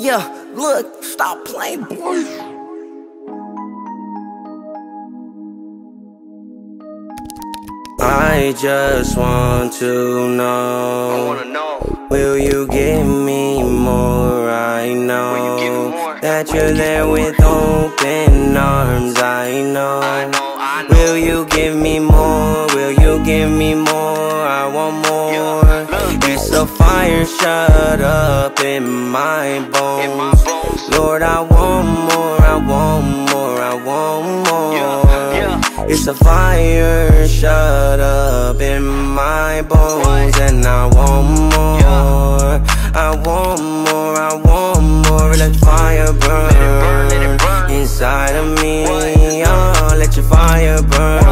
Yeah, look, stop playing, boy. I just want to know, will you give me more? I know that you're there with open arms. I know. Will you give me more? Will you give me more? I want more. It's a fire shut up in my bones. Lord, I want more, I want more, I want more. It's a fire shut up in my bones, and I want more, I want more, I want more. Let the fire burn inside of me. Oh, let your fire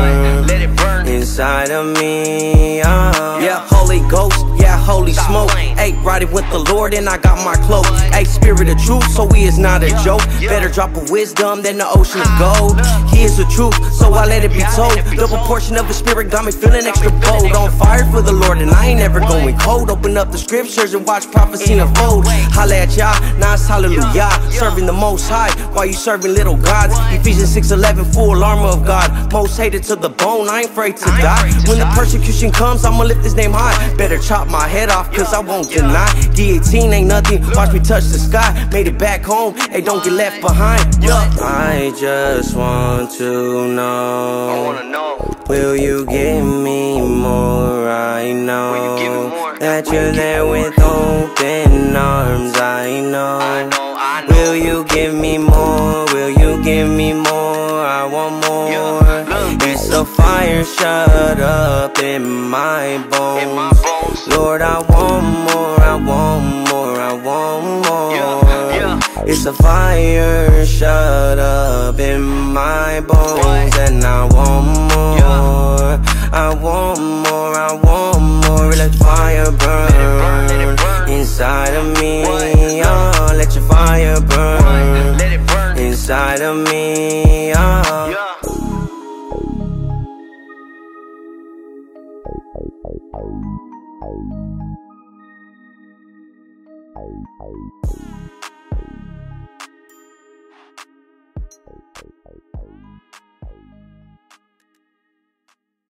burn inside of me. Oh. Yeah, Holy Ghost, yeah, holy smoke. Ayy, riding with the Lord and I got my cloak. Ayy, spirit of truth, so he is not a joke. Better drop of wisdom than the ocean's gold. He is the truth, so I let it be told. Double portion of the spirit got me feeling extra bold. On fire for the Lord and I ain't never going cold. Open up the scriptures and watch prophecy unfold. Holla at y'all, now it's hallelujah. Serving the most high while you serving little gods. Ephesians 6:11, full armor of God. Most hated to the bone, I ain't afraid to die. When the persecution comes, I'ma lift his name high. Better chop my head off, cause I won't deny. D18 ain't nothing, watch me touch the sky. Made it back home, hey, don't get left behind. I just want to know, will you give me more? I know that you're there with open arms. I know. Will you give me more? Will you give me more? I want more. It's a fire shut up in my bones. Lord, I want more, I want more, I want more. It's a fire shut up in my bones, and I want more, I want more, I want more. Let the fire burn inside of me. Oh, let your fire burn inside of me. Oh.